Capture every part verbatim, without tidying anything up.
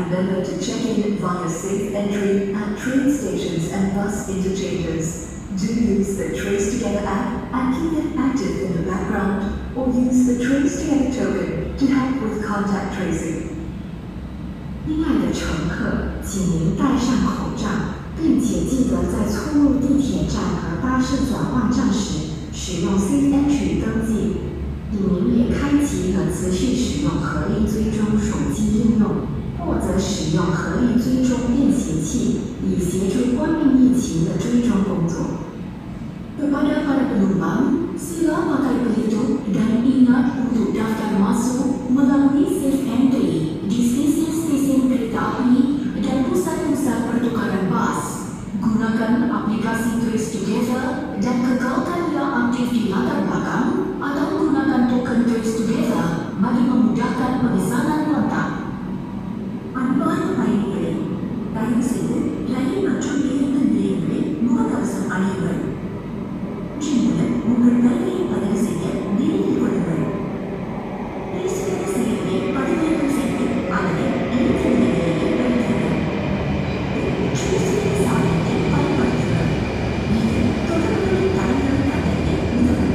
remember to check in via safe entry at train stations and bus interchanges. Do use the Trace Together app and keep it active in the background, or use the Trace Together token to help with contact tracing. 亲爱的乘客，请您戴上口罩，并且记得在出入地铁站和巴士转换站时使用 Safe Entry 登记。您也开启和持续使用合力追踪手机应用，或者使用合力追踪便携器，以协助关闭疫情的追踪工作。Kepada para penumpang, sila pakai pelitup dan ingat untuk daftar masuk melalui Safe Entry di stesen-stesen kereta api dan pusat-pusat pertukaran bas. Gunakan aplikasi Trace Together dan kekalkan yang aktif di latar belakang atau gunakan token Trace Together bagi memudahkan pemesanan kontak. அன்பான பயணிகளே, தயவு செய்து ரயில் மற்றும் பேருந்து நிலையங்களில் முகக்கவசம் அணியுங்கள். இன்றுடன் உங்கள் வருகையை பதிவு செய்ய நினைவில் கொள்ளுங்கள். பேசுகிற செயலை பதிவிறக்கம் செய்து அதனை இணைய நிலையங்களில் வைத்துள்ளனர். பேசுகிற சாதனத்தை பயன்படுத்துங்கள். இது தொடர்புகளின் தரங்களை கண்டறிய உதவும்.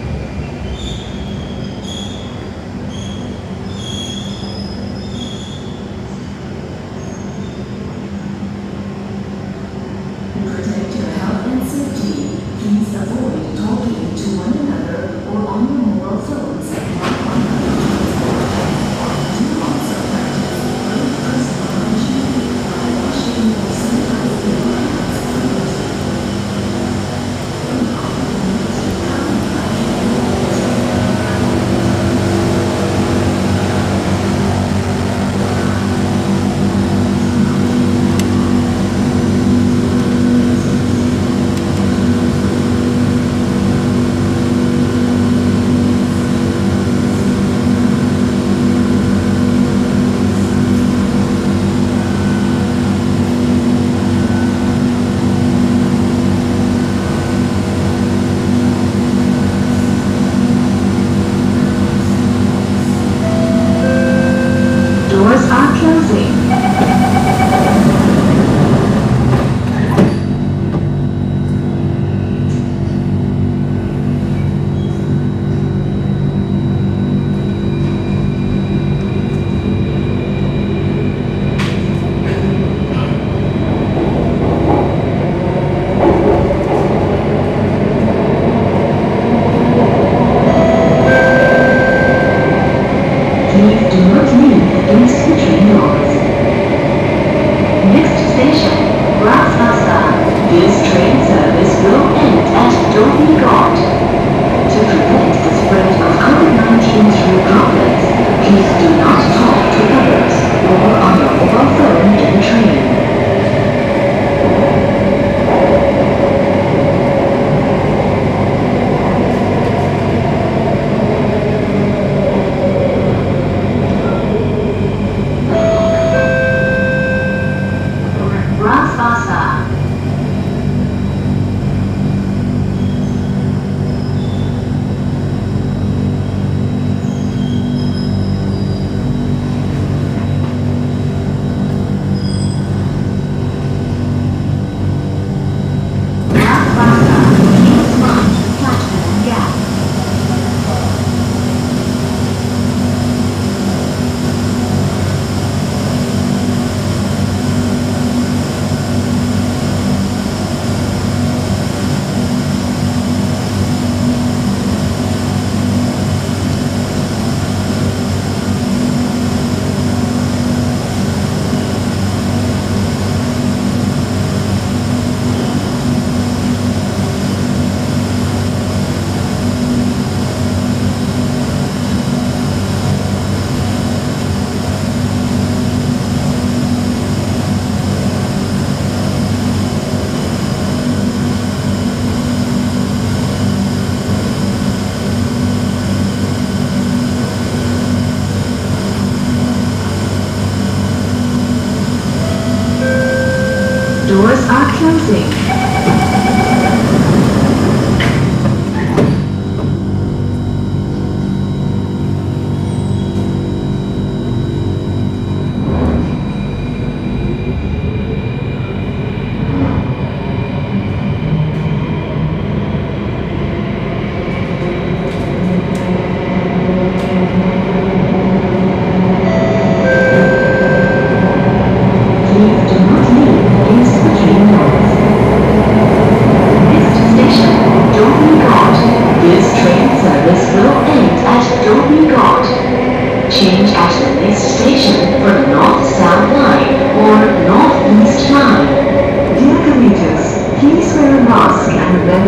Protect your health and safety. Please avoid talking to one another or on your mobile phones while on public transport. Do also practice great personal hygiene by washing or sanitizing your hands frequently. Doors are closing. Please do not lean against the train doors. Next station, Bras-Basar. This train service will end at Dhoby Ghaut. To prevent the spread of COVID nineteen through droplets, please do not talk to others or on your mobile phone in the train. Bras-Basar. Bras-Basar, King's Mind, Platinum Gap. Doors are closing.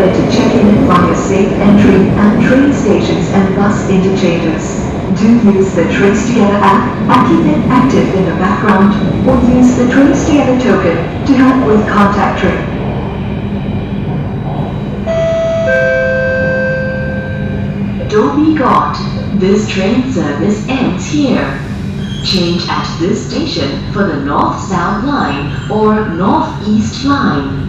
Remember to check in via safe entry at train stations and bus interchanges. Do use the Trace Together app and keep it active in the background, or use the Trace Together token to help with contact tracing. Don't be caught. This train service ends here. Change at this station for the North-South line or North-East line.